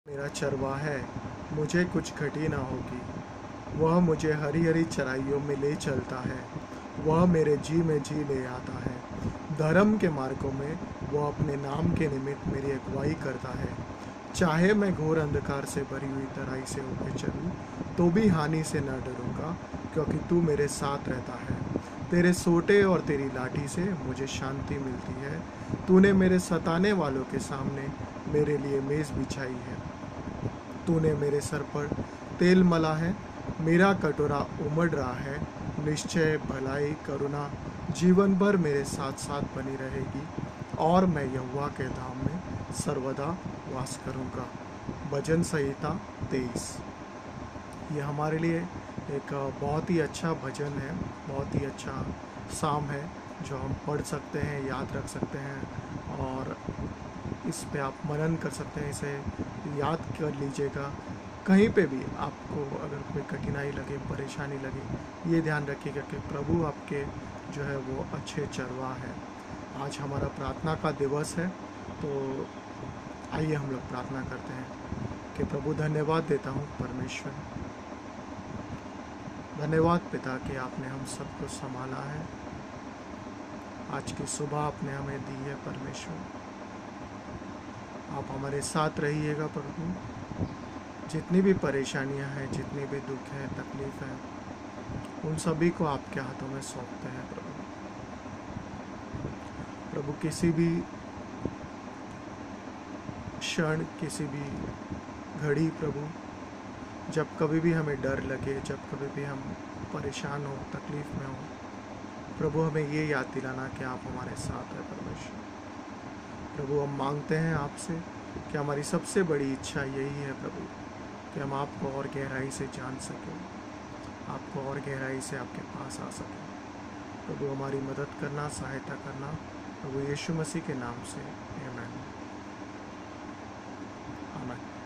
मेरा चरवाहा है, मुझे कुछ घटी न होगी। वह मुझे हरी हरी चराइयों में ले चलता है। वह मेरे जी में जी ले आता है। धर्म के मार्गों में वह अपने नाम के निमित्त मेरी अगुवाई करता है। चाहे मैं घोर अंधकार से भरी हुई तराई से होकर चलूं, तो भी हानि से न डरूंगा, क्योंकि तू मेरे साथ रहता है। तेरे सोटे और तेरी लाठी से मुझे शांति मिलती है। तूने मेरे सताने वालों के सामने मेरे लिए मेज़ बिछाई है। तूने मेरे सर पर तेल मला है। मेरा कटोरा उमड़ रहा है। निश्चय भलाई करुणा जीवन भर मेरे साथ साथ बनी रहेगी, और मैं यहोवा के धाम में सर्वदा वास करूँगा। भजन संहिता 23। ये हमारे लिए एक बहुत ही अच्छा भजन है, बहुत ही अच्छा साम है, जो हम पढ़ सकते हैं, याद रख सकते हैं, और इस पे आप मनन कर सकते हैं। इसे याद कर लीजिएगा। कहीं पे भी आपको अगर कोई कठिनाई लगे, परेशानी लगे, ये ध्यान रखिएगा कि प्रभु आपके जो है वो अच्छे चरवाहा है। आज हमारा प्रार्थना का दिवस है, तो आइए हम लोग प्रार्थना करते हैं कि प्रभु, धन्यवाद देता हूँ परमेश्वर, धन्यवाद पिता कि आपने हम सबको संभाला है। आज की सुबह आपने हमें दी है परमेश्वर। आप हमारे साथ रहिएगा प्रभु। जितनी भी परेशानियां हैं, जितनी भी दुख हैं, तकलीफ़ है, उन सभी को आपके हाथों में सौंपते हैं प्रभु। प्रभु, किसी भी क्षण, किसी भी घड़ी प्रभु, जब कभी भी हमें डर लगे, जब कभी भी हम परेशान हो, तकलीफ़ में हो, प्रभु हमें ये याद दिलाना कि आप हमारे साथ हैं परमेश्वर। प्रभु, हम मांगते हैं आपसे कि हमारी सबसे बड़ी इच्छा यही है प्रभु, कि हम आपको और गहराई से जान सकें, आपको और गहराई से आपके पास आ सकें। प्रभु, हमारी मदद करना, सहायता करना, प्रभु यीशु मसीह के नाम से। आमीन। आमीन।